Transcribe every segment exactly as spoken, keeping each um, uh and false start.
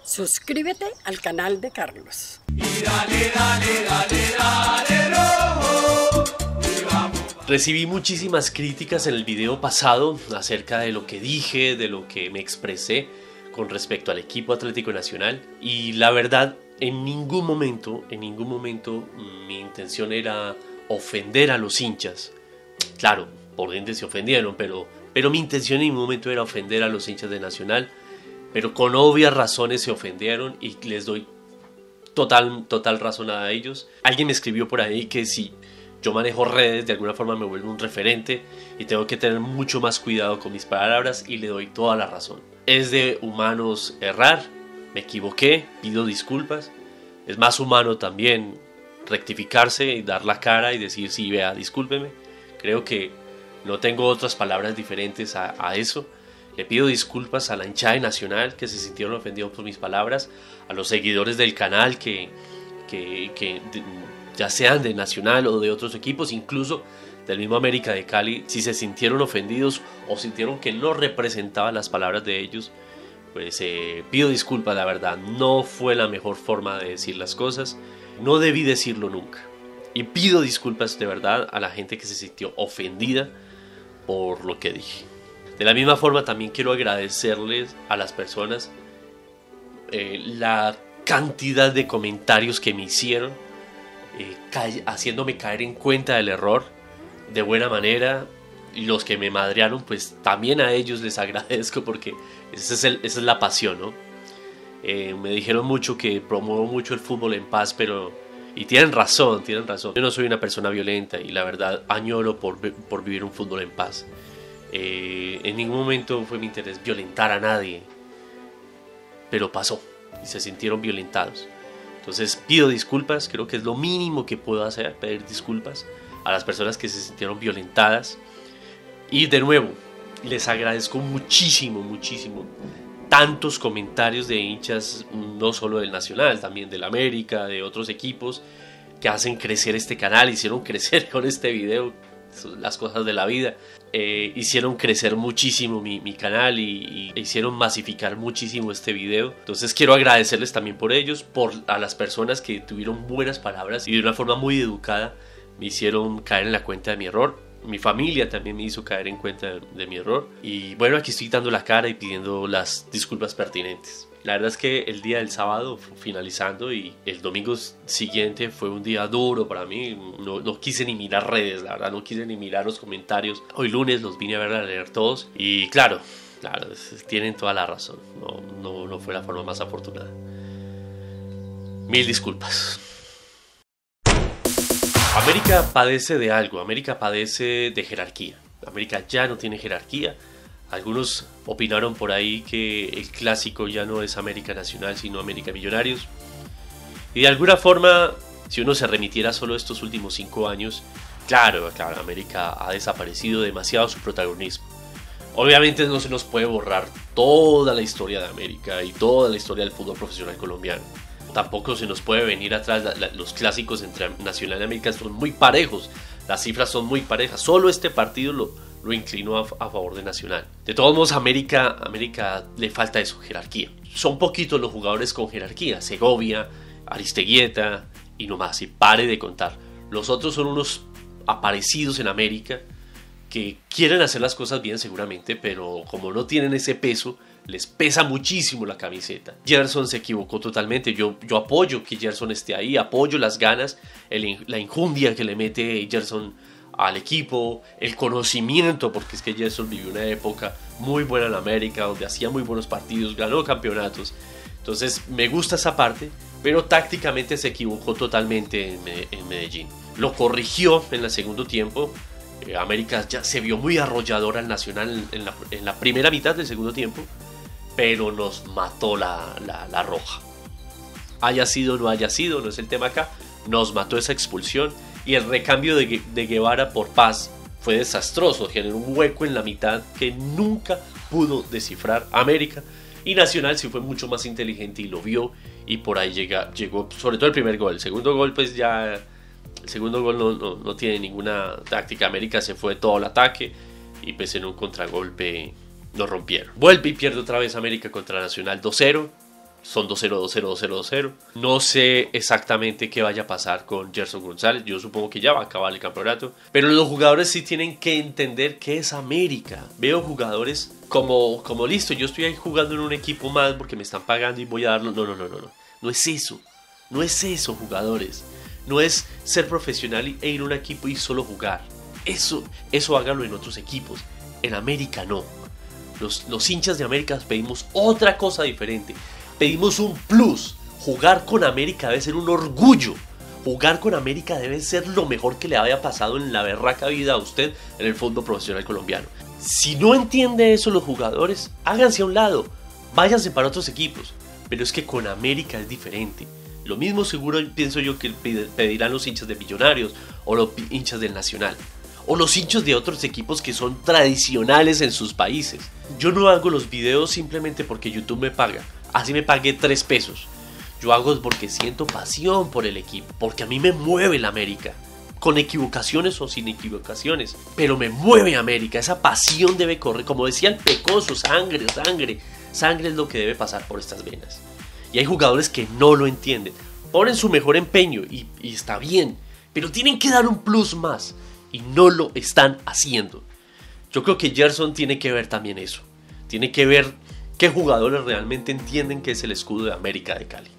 Suscríbete al canal de Carlos. Y dale, dale, dale, dale, rojo. Y vamos. Recibí muchísimas críticas en el video pasado acerca de lo que dije, de lo que me expresé con respecto al equipo Atlético Nacional. Y la verdad, en ningún momento, en ningún momento mi intención era ofender a los hinchas. Claro, por ende se ofendieron, pero, pero mi intención en ningún momento era ofender a los hinchas de Nacional. Pero con obvias razones se ofendieron y les doy total, total razón a ellos. Alguien me escribió por ahí que si yo manejo redes, de alguna forma me vuelvo un referente y tengo que tener mucho más cuidado con mis palabras, y le doy toda la razón. Es de humanos errar, me equivoqué, pido disculpas. Es más humano también rectificarse y dar la cara y decir, sí, vea, discúlpeme. Creo que no tengo otras palabras diferentes a, a eso. Le pido disculpas a la hinchada de Nacional que se sintieron ofendidos por mis palabras, a los seguidores del canal que, que, que de, ya sean de Nacional o de otros equipos, incluso del mismo América de Cali, si se sintieron ofendidos o sintieron que no representaban las palabras de ellos, pues eh, pido disculpas, la verdad, no fue la mejor forma de decir las cosas, no debí decirlo nunca. Y pido disculpas de verdad a la gente que se sintió ofendida por lo que dije. De la misma forma también quiero agradecerles a las personas eh, la cantidad de comentarios que me hicieron, eh, ca- haciéndome caer en cuenta del error de buena manera. Y los que me madrearon, pues también a ellos les agradezco, porque esa es, el, esa es la pasión, ¿no? Eh, me dijeron mucho que promuevo mucho el fútbol en paz, pero... Y tienen razón, tienen razón. Yo no soy una persona violenta y la verdad añoro por, por vivir un fútbol en paz. Eh, en ningún momento fue mi interés violentar a nadie, pero pasó y se sintieron violentados. Entonces pido disculpas, creo que es lo mínimo que puedo hacer, pedir disculpas a las personas que se sintieron violentadas. Y de nuevo, les agradezco muchísimo, muchísimo tantos comentarios de hinchas, no solo del Nacional, también del América, de otros equipos, que hacen crecer este canal, hicieron crecer con este video, las cosas de la vida, eh, hicieron crecer muchísimo mi, mi canal y, y hicieron masificar muchísimo este video. Entonces quiero agradecerles también por ellos, por a las personas que tuvieron buenas palabras y de una forma muy educada me hicieron caer en la cuenta de mi error. Mi familia también me hizo caer en cuenta de, de mi error. Y bueno, aquí estoy dando la cara y pidiendo las disculpas pertinentes. La verdad es que el día del sábado fue finalizando y el domingo siguiente fue un día duro para mí. No, no quise ni mirar redes, la verdad, no quise ni mirar los comentarios. Hoy lunes los vine a ver, a leer todos. Y claro, claro, tienen toda la razón. No, no, no fue la forma más afortunada. Mil disculpas. América padece de algo, América padece de jerarquía. América ya no tiene jerarquía. Algunos opinaron por ahí que el clásico ya no es América Nacional, sino América Millonarios. Y de alguna forma, si uno se remitiera solo a estos últimos cinco años, claro, claro, América ha desaparecido demasiado su protagonismo. Obviamente no se nos puede borrar toda la historia de América y toda la historia del fútbol profesional colombiano. Tampoco se nos puede venir atrás, la, la, los clásicos entre Nacional y América son muy parejos, las cifras son muy parejas, solo este partido lo, lo inclinó a, a favor de Nacional. De todos modos, América, América le falta eso, jerarquía. Son poquitos los jugadores con jerarquía, Segovia, Aristeguieta y no más, y pare de contar. Los otros son unos aparecidos en América que quieren hacer las cosas bien seguramente, pero como no tienen ese peso, les pesa muchísimo la camiseta. Gerson se equivocó totalmente. Yo, yo apoyo que Gerson esté ahí, apoyo las ganas, el, la injundia que le mete Gerson al equipo, el conocimiento, porque es que Gerson vivió una época muy buena en América, donde hacía muy buenos partidos, ganó campeonatos. Entonces me gusta esa parte, pero tácticamente se equivocó totalmente en, en Medellín. Lo corrigió en el segundo tiempo. Eh, América ya se vio muy arrollador al Nacional en la, en la primera mitad del segundo tiempo, pero nos mató la, la, la roja. Haya sido o no haya sido, no es el tema acá, nos mató esa expulsión y el recambio de, de Guevara por Paz fue desastroso, generó un hueco en la mitad que nunca pudo descifrar América, y Nacional sí fue mucho más inteligente y lo vio, y por ahí llega, llegó, sobre todo el primer gol. El segundo gol pues ya, el segundo gol no, no, no tiene ninguna táctica. América se fue todo el ataque y pues en un contragolpe nos rompieron. Vuelve y pierde otra vez América contra Nacional dos cero. son dos cero, dos cero, dos cero, dos cero. No sé exactamente qué vaya a pasar con Gerson González. Yo supongo que ya va a acabar el campeonato. Pero los jugadores sí tienen que entender qué es América. Veo jugadores como, como listo, yo estoy ahí jugando en un equipo más porque me están pagando y voy a darlo. No, no, no, no, no. No es eso. No es eso, jugadores. No es ser profesional e ir a un equipo y solo jugar. Eso, eso háganlo en otros equipos. En América no. Los, los hinchas de América pedimos otra cosa diferente. Pedimos un plus. Jugar con América debe ser un orgullo. Jugar con América debe ser lo mejor que le haya pasado en la berraca vida a usted en el fútbol profesional colombiano. Si no entiende eso los jugadores, háganse a un lado. Váyanse para otros equipos. Pero es que con América es diferente. Lo mismo seguro pienso yo que pedirán los hinchas de Millonarios o los hinchas del Nacional. O los hinchas de otros equipos que son tradicionales en sus países. Yo no hago los videos simplemente porque YouTube me paga. Así me pagué tres pesos. Yo hago porque siento pasión por el equipo. Porque a mí me mueve la América. Con equivocaciones o sin equivocaciones. Pero me mueve América. Esa pasión debe correr. Como decía el Pecoso, sangre, sangre. Sangre es lo que debe pasar por estas venas. Y hay jugadores que no lo entienden. Ponen su mejor empeño y, y está bien. Pero tienen que dar un plus más. Y no lo están haciendo. Yo creo que Gerson tiene que ver también eso. Tiene que ver qué jugadores realmente entienden que es el escudo de América de Cali.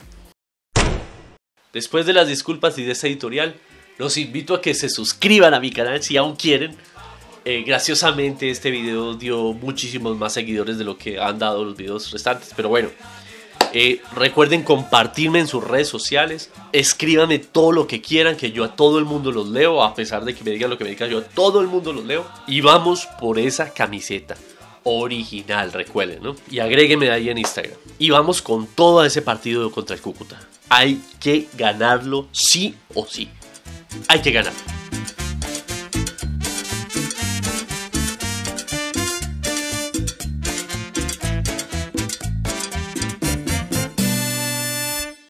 Después de las disculpas y de este editorial, los invito a que se suscriban a mi canal si aún quieren. Eh, graciosamente este video dio muchísimos más seguidores de lo que han dado los videos restantes. Pero bueno, eh, recuerden compartirme en sus redes sociales. Escríbanme todo lo que quieran, que yo a todo el mundo los leo. A pesar de que me digan lo que me digan, yo a todo el mundo los leo. Y vamos por esa camiseta original, recuerden, ¿no? Y agréguenme ahí en Instagram. Y vamos con todo ese partido contra el Cúcuta. Hay que ganarlo sí o sí. Hay que ganar.